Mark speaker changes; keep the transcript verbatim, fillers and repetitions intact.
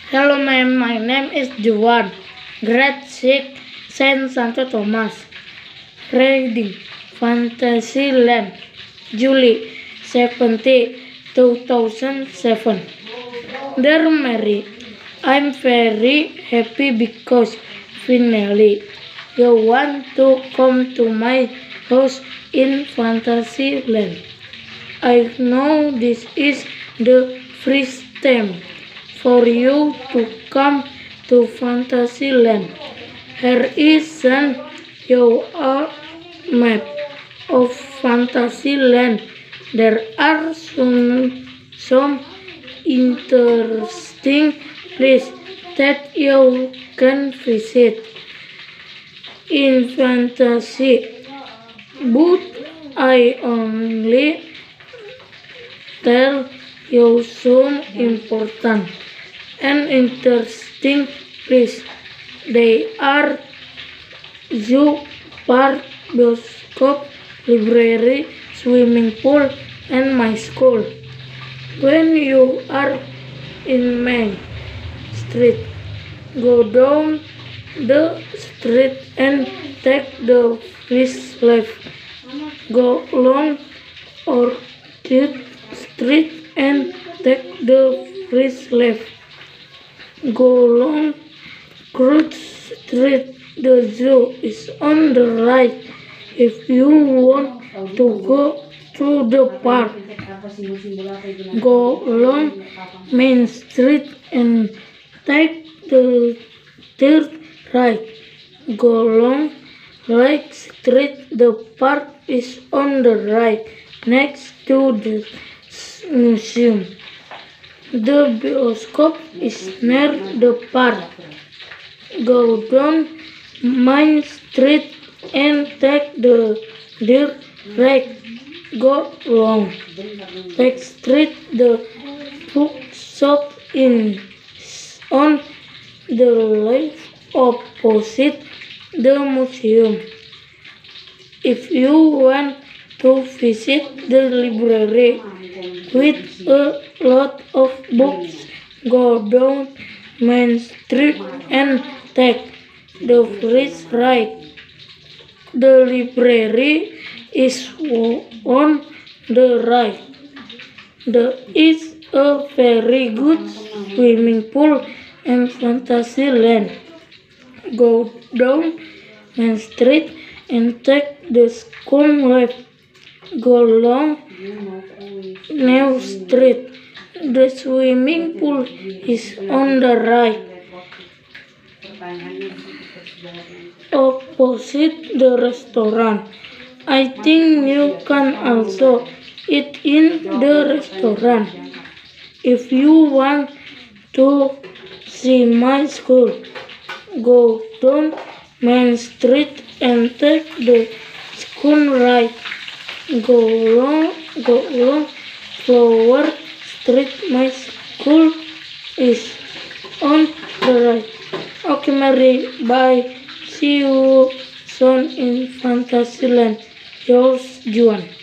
Speaker 1: Hello, ma'am. My name is Juan. Grade six, Saint Santo Thomas. Reading Fantasyland, July seventeenth, two thousand seven. Dear Mary, I'm very happy because finally you want to come to my house in Fantasyland. I know this is the first time for you to come to Fantasyland. Here is an your map of Fantasyland. There are some, some interesting places that you can visit in Fantasy, but I only tell you some important and interesting places. They are zoo, park, bioscope, library, swimming pool, and my school. When you are in Main Street, go down the street and take the first left. Go along Orchard Street and take the first left. Go along Cross Street. The zoo is on the right. If you want to go to the park, go along Main Street and take the third right. Go along Lake Street. The park is on the right, next to the museum. The bioscope is near the park. Go down Main Street and take the third right. Go along Lake Street. The bookshop is on the left opposite the museum. If you want to visit the library with a lot of books, go down Main Street and take the first right. The library is on the right. There is a very good swimming pool and Fantasyland. Go down Main Street and take the school left. Go along New Street. The swimming pool is on the right, opposite the restaurant. I think you can also eat in the restaurant. If you want to see my school, go down Main Street and take the school right. Go along, go along Flower Street. My school is on the right. Okay, Mary, bye. See you soon in Fantasyland. Yours, Juan.